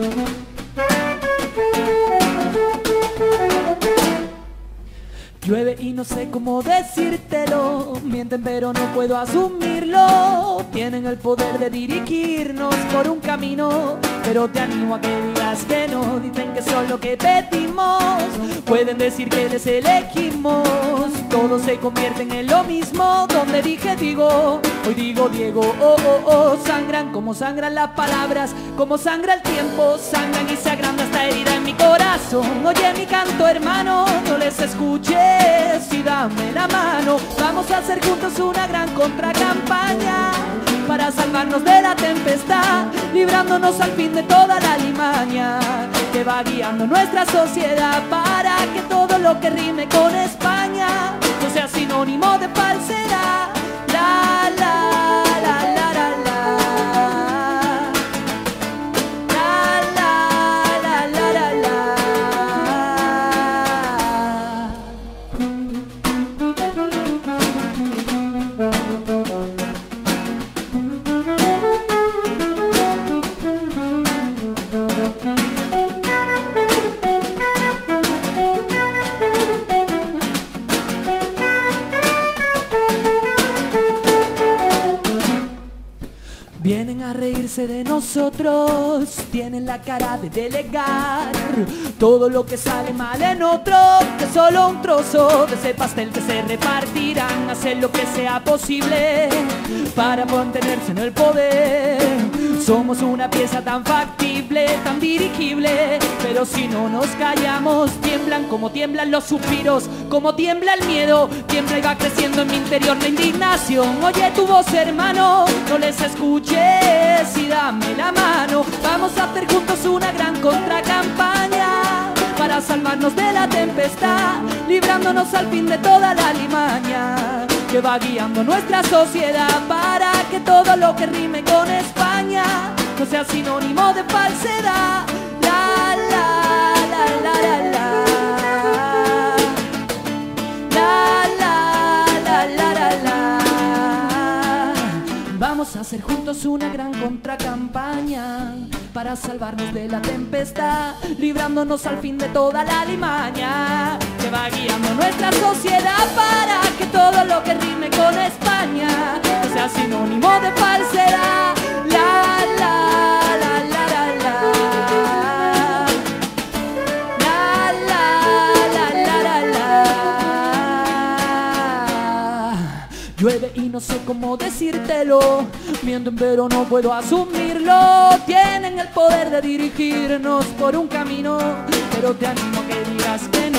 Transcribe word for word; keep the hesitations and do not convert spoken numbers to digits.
Llueve y no sé cómo decírtelo, mienten pero no puedo asumirlo. Tienen el poder de dirigirnos por un camino, pero te animo a que digas que no. Dicen que son lo que pedimos, pueden decir que les elegimos. Todo se convierte en lo mismo, donde dije digo, hoy digo Diego. Oh, oh, oh, sangran como sangran las palabras, como sangra el tiempo, sangran y se agranda esta herida en mi corazón. Oye mi canto hermano, no les escuches y dame la mano. Vamos a hacer juntos una gran contracampaña para salvarnos de la tempestad, librándonos al fin de toda la alimaña que va guiando nuestra sociedad, para que todo lo que rime con España no sea sinónimo de falsedad. La, la, la, la, la, la. La, la, la, la, la, la. Vienen a reírse de nosotros, tienen la cara de delegar todo lo que sale mal en otro, que solo un trozo de ese pastel que se repartirán. Hacen lo que sea posible para mantenerse en el poder. Somos una pieza tan factible, tan dirigible, pero si no nos callamos, tiemblan como tiemblan los suspiros, como tiembla el miedo, tiembla y va creciendo en mi interior la indignación. Oye tu voz hermano, no les escuches y dame la mano. Vamos a hacer juntos una gran contracampaña para salvarnos de la tempestad, librándonos al fin de toda la alimaña que va guiando nuestra sociedad, para que todo lo que rime con España no sea sinónimo de falsedad. La, la, la, la, la, la. La, la, la, la, la, la. Vamos a hacer juntos una gran contracampaña para salvarnos de la tempestad, librándonos al fin de toda la alimaña que va guiando nuestra sociedad, para que todo lo que rime con España no sea sinónimo de falsedad. La, la, la, la, la, la. La, la, la, la, la, la. Llueve y no sé cómo decírtelo, mienten pero no puedo asumirlo. Tienen el poder de dirigirnos por un camino, pero te animo a que digas que no.